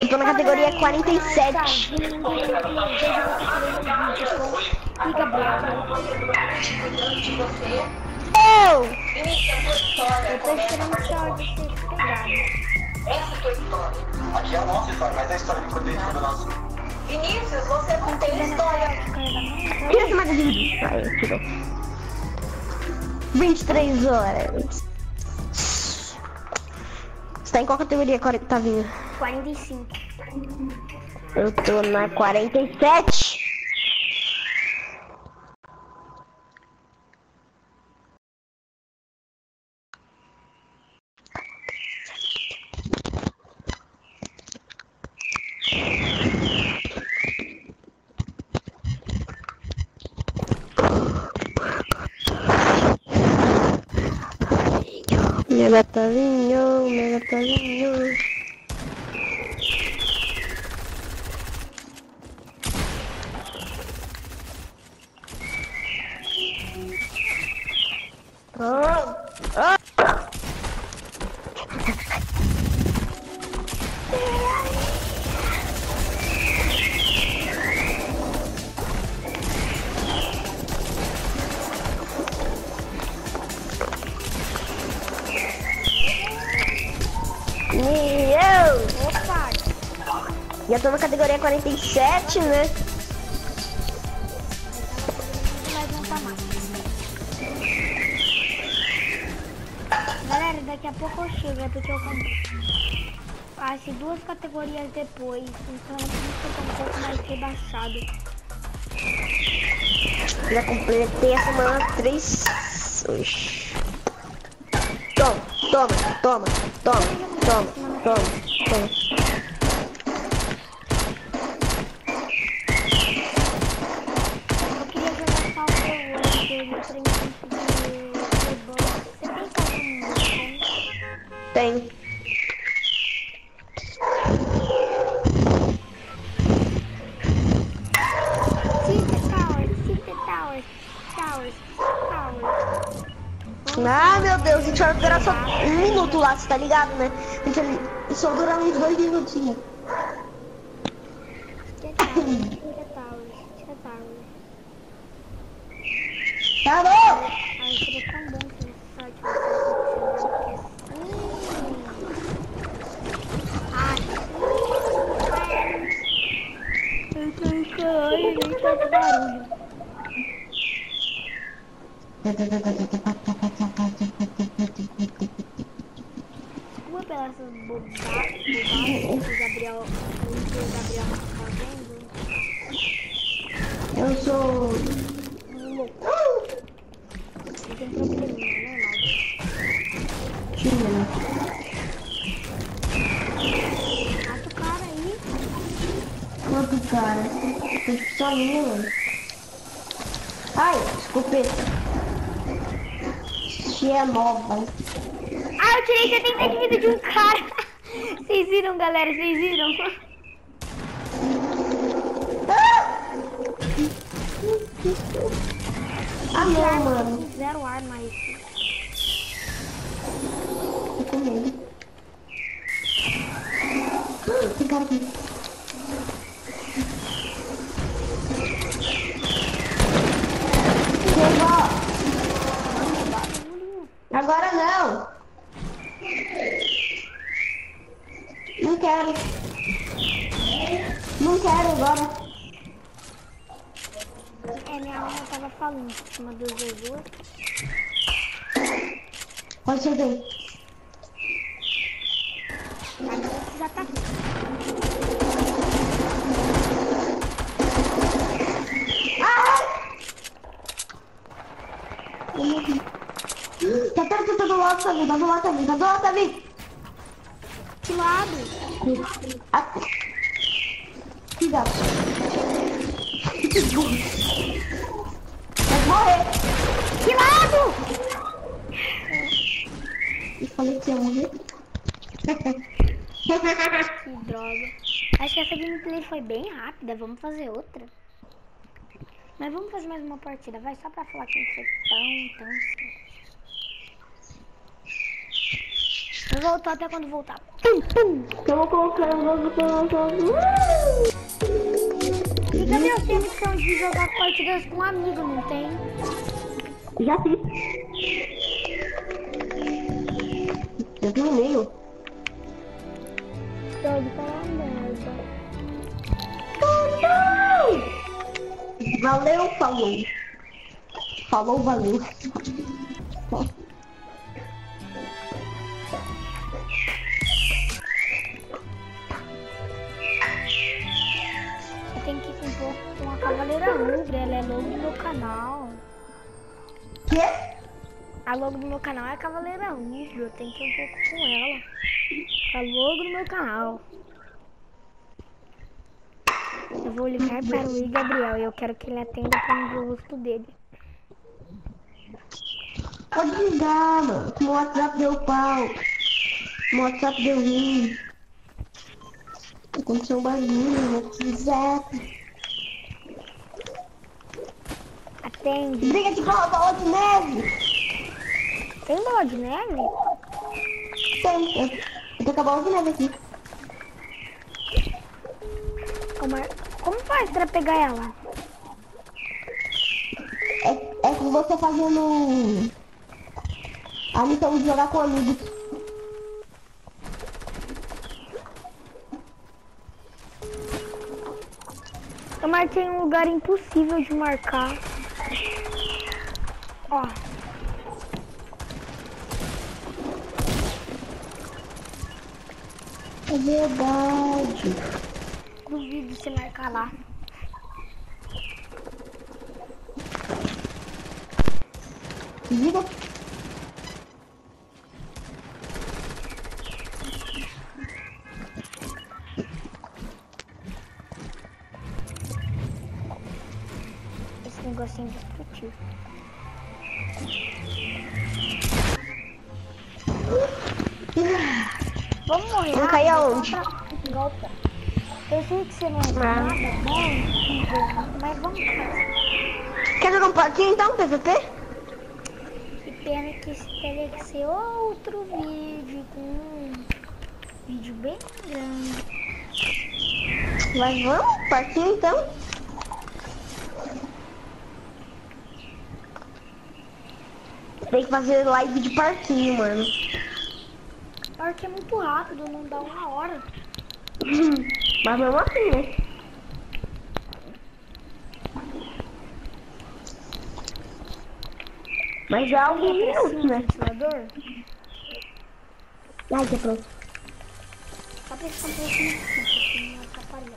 tô na categoria 47. E Gabriel. Eu tô esperando o áudio ser pegado. Essa é a tua história. Aqui é a nossa história, mas é a história que foi do nosso. Vinícius, você não tem história. tira essa máquina de vídeo. Aí, tirou. 23 horas. Você tá em qual categoria, Tavinho? 45. Eu tô na 47. Meu gatalinho. Opa! Já tô na categoria 47, né? Mas não tá mais. Galera, daqui a pouco eu chego, é porque eu passei 2 categorias depois, então é por isso que eu tô um pouco mais rebaixado. Já completei a semana 3. Oxi. Toma. Eu queria jogar Salve hoje, pra mim conseguir ser bom. Você tem Salve no Tem. Towers. Ah, meu Deus, a gente vai durar só 1 minuto lá, você tá ligado, né? A gente só dura uns 2 minutinhos. Tira Towers. Tá bom! Ai, seria tão bom se esse site fosse Ai, nem faz barulho. Desculpa pelas bobagens que o Gabriel não tá fazendo. Eu sou... Louco. Ele tem probleminha, é normal. Tira. Mata o cara aí. Quanto cara? Tô de pistolinha, mano. Ai, escopeta. Se é nova. Ah, eu tirei 70 de vida de um cara. Vocês viram, galera? Vocês viram? Ah, não, mano. Zero arma aí. Tô com medo. Tem cara aqui. Agora não. Não quero. Não quero agora. Minha alma tava falando em cima do Jesus. Pode ser bem. Agora você já tá. Eu morri. Tá perto do lado, tá do lado, tá vindo. Que lado? Cuidado. Vai morrer. Que lado? Eu falei que ia morrer. Que droga. Acho que essa gameplay foi bem rápida. Vamos fazer outra. Mas vamos fazer mais uma partida. Vai só pra falar que não foi tão sério. Eu volto até quando voltar. Pum, pum. Eu vou colocar o logo pra lançar. E Gabriel, tem a missão de jogar partidas com um amigo, não tem? Já fiz. Eu terminei. Pode falar merda. Valeu, falou. Falou, valeu. Eu tenho que ir com a Cavaleira Rubra, ela é logo do meu canal. Quê? A logo do meu canal é a Cavaleira Rubra, eu tenho que ir um pouco com ela. A logo do meu canal. Eu vou ligar para o Gabriel e eu quero que ele atenda para mim ver o rosto dele. Pode ligar, mano. Meu WhatsApp deu pau. Meu WhatsApp deu ruim. Aconteceu um barulho no WhatsApp. Atende. Briga de bola de neve. Tem bola de neve? Tem. Eu tenho que bola de neve aqui. Como faz pra pegar ela? É que você fazendo a missão de jogar com amigos. Eu marquei um lugar impossível de marcar. Ó. É verdade. Duvido você marcar lá. Liga. Esse negocinho de discutir. Vamos morrer. Vamos cair rápido, aonde? só pra pegar o pó. Eu sei que você não é nada bom, mas vamos fazer. Quer jogar um parquinho então, PVP? Que pena que esse teria que ser outro vídeo com um vídeo bem grande. Mas vamos, parquinho então. Tem que fazer live de parquinho, mano. Porque é muito rápido, não dá uma hora. Mas mesmo assim, né? Mas é algo minuto, né? Ventilador? Ai, que pronto. Só pra esse pouquinho não atrapalhar.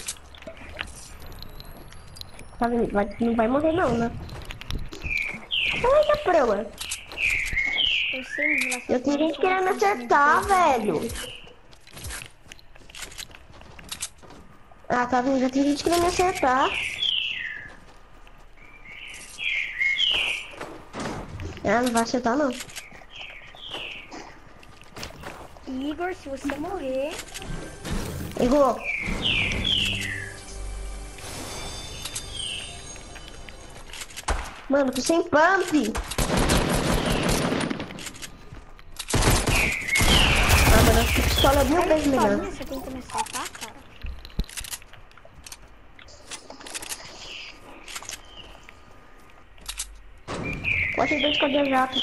Tá vendo? Não vai morrer não, né? Ai, que proa. Eu sei, mas Eu tenho gente querendo me acertar, velho. Ah, tá vendo? Já tem gente querendo me acertar. Ah, não vai acertar não. Igor, se você morrer... Igor. Mano, tô sem pump. Ah, mano, essa pistola é mil vezes melhor. Você tem que me acertar, cara. Pode ter 2 cadê jato.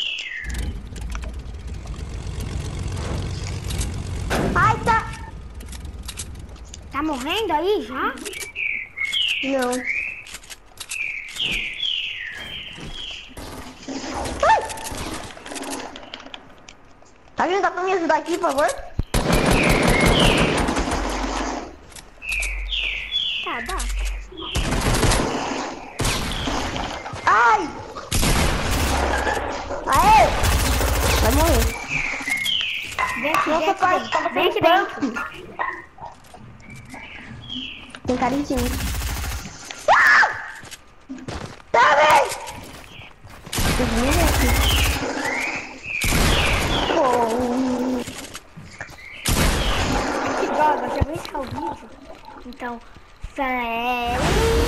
Ai, tá. Tá morrendo aí já? Não. Ai! Tá vindo? Dá pra me ajudar aqui, por favor? Tá, dá. Ai! Aê! Vai morrer. Vem aqui, Nossa, pai, tava vem sem aqui dentro. pump. Tem cara em cima. Ah! Tá bem! Oh. Que droga, já vou encerrar o vídeo. Então, sério.